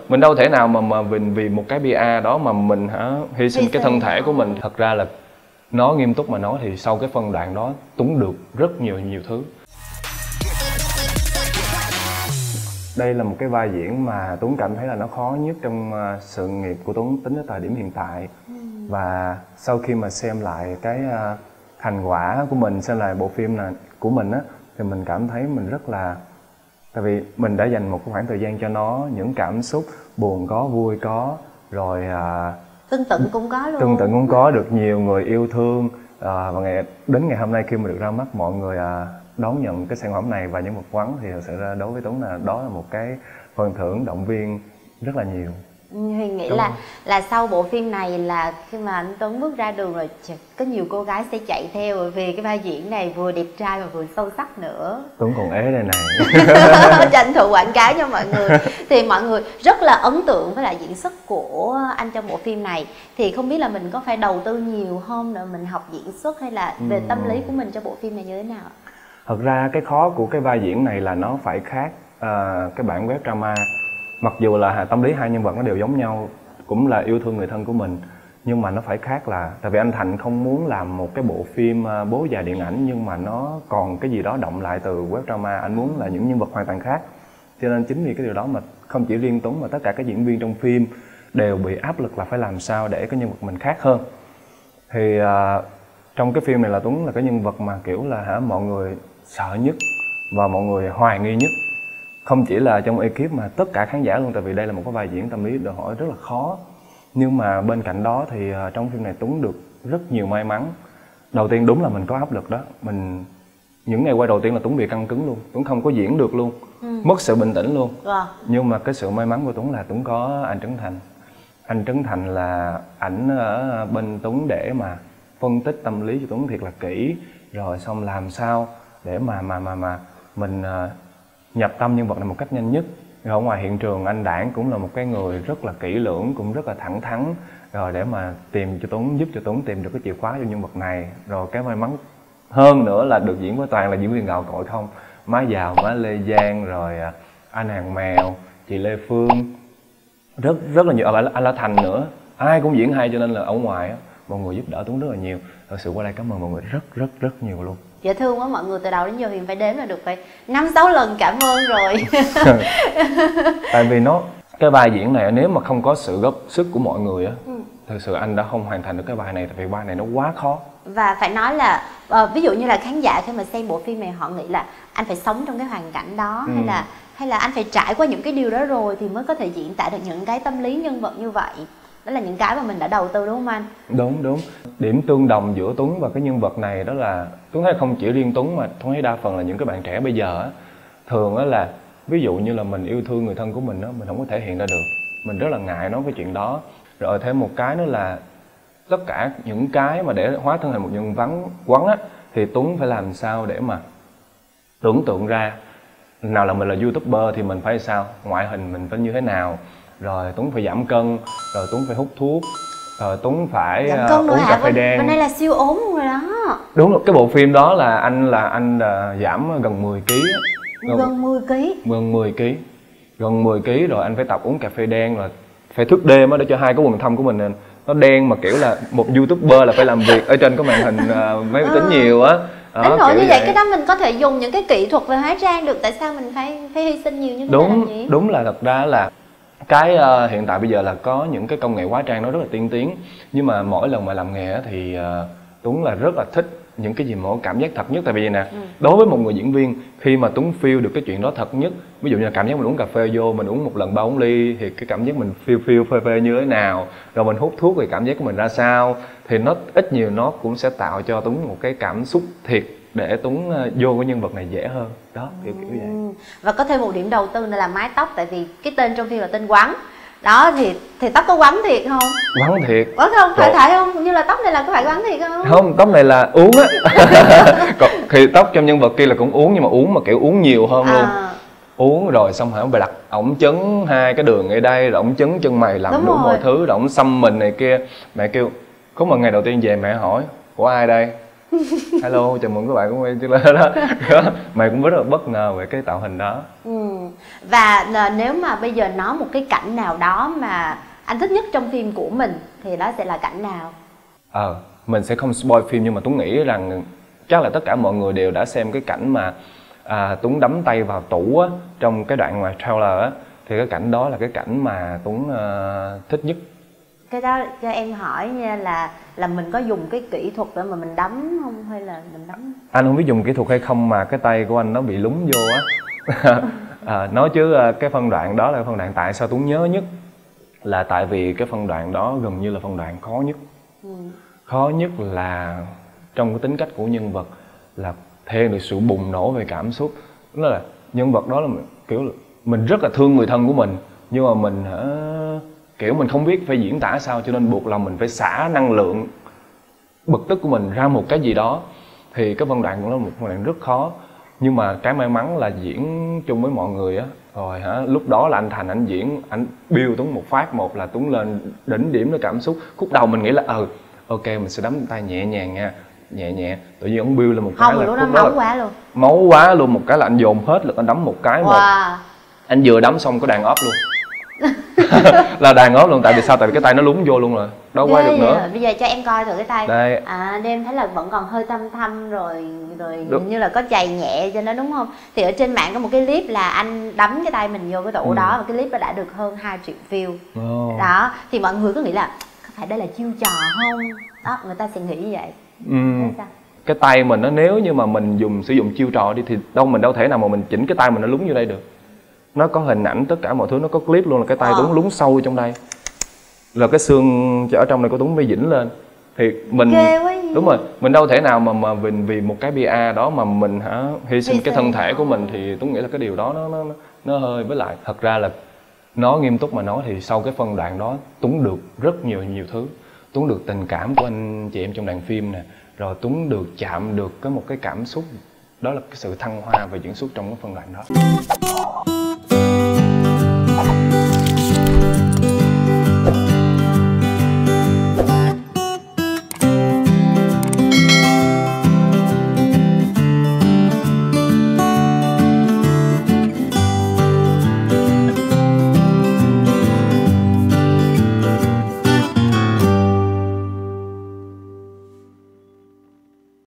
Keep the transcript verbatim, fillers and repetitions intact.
mình đâu thể nào mà mà vì vì một cái bia đó mà mình hả hy sinh cái thân thể của mình. Thật ra là nói nghiêm túc mà nói thì sau cái phân đoạn đó Tuấn được rất nhiều nhiều thứ. Đây là một cái vai diễn mà Tuấn cảm thấy là nó khó nhất trong uh, sự nghiệp của Tuấn tính đến thời điểm hiện tại. Ừ. Và sau khi mà xem lại cái uh, thành quả của mình, xem lại bộ phim này của mình á, thì mình cảm thấy mình rất là, tại vì mình đã dành một khoảng thời gian cho nó, những cảm xúc buồn có, vui có, rồi uh, tương tự cũng có luôn, tương tự cũng có, được nhiều người yêu thương. uh, và ngày đến ngày hôm nay khi mà được ra mắt mọi người uh, đón nhận cái sản phẩm này và những vật quắn, thì thật sự ra đối với Tuấn là đó là một cái phần thưởng động viên rất là nhiều. Huyền nghĩ Đúng là không? là sau bộ phim này là khi mà anh Tuấn bước ra đường rồi có nhiều cô gái sẽ chạy theo, bởi vì cái vai diễn này vừa đẹp trai và vừa sâu sắc nữa. Tuấn còn ế đây này. Tranh thủ quảng cáo cho mọi người. Thì mọi người rất là ấn tượng với lại diễn xuất của anh trong bộ phim này. Thì không biết là mình có phải đầu tư nhiều không để mình học diễn xuất, hay là về tâm lý của mình cho bộ phim này như thế nào? Thật ra cái khó của cái vai diễn này là nó phải khác uh, cái bản web drama. Mặc dù là tâm lý hai nhân vật nó đều giống nhau, cũng là yêu thương người thân của mình, nhưng mà nó phải khác là tại vì anh Thành không muốn làm một cái bộ phim uh, bố già điện ảnh nhưng mà nó còn cái gì đó động lại từ web drama. Anh muốn là những nhân vật hoàn toàn khác, cho nên chính vì cái điều đó mà không chỉ riêng Tuấn mà tất cả các diễn viên trong phim đều bị áp lực là phải làm sao để cái nhân vật mình khác hơn. Thì uh, trong cái phim này là Tuấn là cái nhân vật mà kiểu là hả mọi người sợ nhất và mọi người hoài nghi nhất, không chỉ là trong ekip mà tất cả khán giả luôn, tại vì đây là một cái vai diễn tâm lý đòi hỏi rất là khó. Nhưng mà bên cạnh đó thì uh, trong phim này Tuấn được rất nhiều may mắn. Đầu tiên đúng là mình có áp lực đó, mình những ngày quay đầu tiên là Tuấn bị căng cứng luôn, Tuấn không có diễn được luôn, ừ. mất sự bình tĩnh luôn. Wow. Nhưng mà cái sự may mắn của Tuấn là Tuấn có anh Trấn Thành. Anh Trấn Thành là ảnh ở bên Tuấn để mà phân tích tâm lý cho Tuấn thiệt là kỹ, rồi xong làm sao để mà mà mà mà mình uh, nhập tâm nhân vật này một cách nhanh nhất. Rồi ở ngoài hiện trường anh Đảng cũng là một cái người rất là kỹ lưỡng, cũng rất là thẳng thắn, rồi để mà tìm cho Tuấn, giúp cho Tuấn tìm được cái chìa khóa cho nhân vật này. Rồi cái may mắn hơn nữa là được diễn với toàn là diễn viên gạo cội không, Má Giàu, Má Lê Giang, rồi uh, anh Hàng Mèo, chị Lê Phương, rất rất là nhiều, à, anh La Thành nữa, ai cũng diễn hay, cho nên là ở ngoài á mọi người giúp đỡ Tuấn rất là nhiều. Thật sự qua đây cảm ơn mọi người rất rất rất nhiều luôn. Dễ thương quá mọi người, từ đầu đến giờ Huyền phải đếm là được phải năm sáu lần cảm ơn rồi. Tại vì nó cái vai diễn này nếu mà không có sự góp sức của mọi người á, ừ. thật sự anh đã không hoàn thành được cái vai này, tại vì vai này nó quá khó. Và phải nói là uh, ví dụ như là khán giả khi mà xem bộ phim này họ nghĩ là anh phải sống trong cái hoàn cảnh đó, ừ. hay là hay là anh phải trải qua những cái điều đó rồi thì mới có thể diễn tả được những cái tâm lý nhân vật như vậy. Đó là những cái mà mình đã đầu tư, đúng không anh? Đúng đúng. Điểm tương đồng giữa Tuấn và cái nhân vật này đó là Tuấn thấy không chỉ riêng Tuấn mà Tuấn thấy đa phần là những cái bạn trẻ bây giờ á, thường á là ví dụ như là mình yêu thương người thân của mình á, mình không có thể hiện ra được, mình rất là ngại nói cái chuyện đó. Rồi thêm một cái nữa là tất cả những cái mà để hóa thân thành một nhân vật quắn á, thì Tuấn phải làm sao để mà tưởng tượng ra nào là mình là YouTuber thì mình phải sao, ngoại hình mình phải như thế nào, rồi Tuấn phải giảm cân, rồi Tuấn phải hút thuốc, rồi Tuấn phải giảm cân uh, uống cà phê bên, đen. bên đây là siêu ốm rồi đó. Đúng rồi, cái bộ phim đó là anh là anh uh, giảm gần mười ký á. Gần, gần mười ký. Gần mười ký. Gần mười ký rồi anh phải tập uống cà phê đen, rồi phải thức đêm á để cho hai cái quần thâm của mình nó đen, mà kiểu là một YouTuber là phải làm việc ở trên cái màn hình uh, máy vi tính ừ. nhiều á. Đến nỗi như vậy, cái đó mình có thể dùng những cái kỹ thuật về hóa trang được, tại sao mình phải phải hy sinh nhiều như thế? Đúng, làm gì? Đúng là thật ra là cái uh, hiện tại bây giờ là có những cái công nghệ hóa trang nó rất là tiên tiến, nhưng mà mỗi lần mà làm nghề thì uh, Tuấn là rất là thích những cái gì mà có cảm giác thật nhất. Tại vì nè, ừ. đối với một người diễn viên, khi mà Tuấn feel được cái chuyện đó thật nhất, ví dụ như là cảm giác mình uống cà phê vô, mình uống một lần ba bốn ly thì cái cảm giác mình feel feel phê phê như thế nào, rồi mình hút thuốc thì cảm giác của mình ra sao, thì nó ít nhiều nó cũng sẽ tạo cho Tuấn một cái cảm xúc thiệt để Tuấn vô cái nhân vật này dễ hơn đó, kiểu kiểu vậy. Và có thêm một điểm đầu tư là mái tóc, tại vì cái tên trong phim là tên quắn đó, thì thì tóc có quắn thiệt không? Quắn thiệt. Quắn không? Phải thải không? Như là tóc này là có phải quắn thiệt không? Không, tóc này là uống á. Còn thì tóc trong nhân vật kia là cũng uống, nhưng mà uống mà kiểu uống nhiều hơn à. luôn. Uống rồi xong hả, phải đặt ổng chấn hai cái đường ở đây, rồi ổng chấn chân mày, làm đủ mọi thứ, rồi ổng xăm mình này kia. Mẹ kêu, có một ngày đầu tiên về mẹ hỏi, của ai đây? hello chào mừng các bạn cũng quay trở lại đó. Mày cũng rất là bất ngờ về cái tạo hình đó. Ừ. Và là nếu mà bây giờ nói một cái cảnh nào đó mà anh thích nhất trong phim của mình thì đó sẽ là cảnh nào? Ờ, mình sẽ không spoil phim nhưng mà Tuấn nghĩ rằng chắc là tất cả mọi người đều đã xem cái cảnh mà à, Tuấn đắm tay vào tủ á, trong cái đoạn ngoài trailer á, thì cái cảnh đó là cái cảnh mà Tuấn uh, thích nhất. Cái đó cho em hỏi nha, là là mình có dùng cái kỹ thuật để mà mình đấm không hay là mình đấm? Anh không biết dùng kỹ thuật hay không mà cái tay của anh nó bị lún vô á. À, nói chứ cái phân đoạn đó là phân đoạn tại sao Tuấn nhớ nhất là tại vì cái phân đoạn đó gần như là phân đoạn khó nhất. Ừ. Khó nhất là trong cái tính cách của nhân vật là thể hiện được sự bùng nổ về cảm xúc. Đó là nhân vật đó là kiểu là mình rất là thương người thân của mình nhưng mà mình hả, kiểu mình không biết phải diễn tả sao cho nên buộc lòng mình phải xả năng lượng bực tức của mình ra một cái gì đó. Thì cái phân đoạn cũng là một phân đoạn rất khó, nhưng mà cái may mắn là diễn chung với mọi người á, rồi hả lúc đó là anh Thành anh diễn, anh bill Tuấn một phát một là Tuấn lên đỉnh điểm nó cảm xúc. Khúc đầu mình nghĩ là ừ ok mình sẽ đấm tay nhẹ nhàng nha, nhẹ nhẹ, tự nhiên ông bill lên một không, cái là lúc đó máu quá luôn, máu quá luôn, một cái là anh dồn hết lực anh đấm một cái một. Wow. Anh vừa đấm xong có đàn óp luôn. Là đàn óp luôn, tại vì sao? Tại vì cái tay nó lún vô luôn rồi, đâu quay được nữa. Bây giờ cho em coi thử cái tay. Đây. À, đêm thấy là vẫn còn hơi thâm thâm rồi, rồi như là có chày nhẹ cho nó đúng không? Thì ở trên mạng có một cái clip là anh đấm cái tay mình vô cái tủ ừ. đó, và cái clip đó đã được hơn hai triệu view. Oh. Đó, thì mọi người cứ nghĩ là có phải đây là chiêu trò không? Đó, người ta sẽ nghĩ như vậy. Ừ. Sao? Cái tay mình nó nếu như mà mình dùng sử dụng chiêu trò đi thì đâu mình đâu thể nào mà mình chỉnh cái tay mình nó lún vô đây được. Nó có hình ảnh tất cả mọi thứ, nó có clip luôn là cái tay ờ. Tuấn lún sâu trong đây, là cái xương ở trong này của Tuấn mới dĩnh lên. Thì mình đúng rồi, mình đâu thể nào mà mà vì vì một cái bia đó mà mình hả hy sinh cái thân thể của mình, thì Tuấn nghĩ là cái điều đó nó nó nó hơi, với lại thật ra là nói nghiêm túc mà nói thì sau cái phân đoạn đó Tuấn được rất nhiều nhiều thứ. Tuấn được tình cảm của anh chị em trong đoàn phim nè, rồi Tuấn được chạm được cái một cái cảm xúc, đó là cái sự thăng hoa về diễn xuất trong cái phân đoạn đó.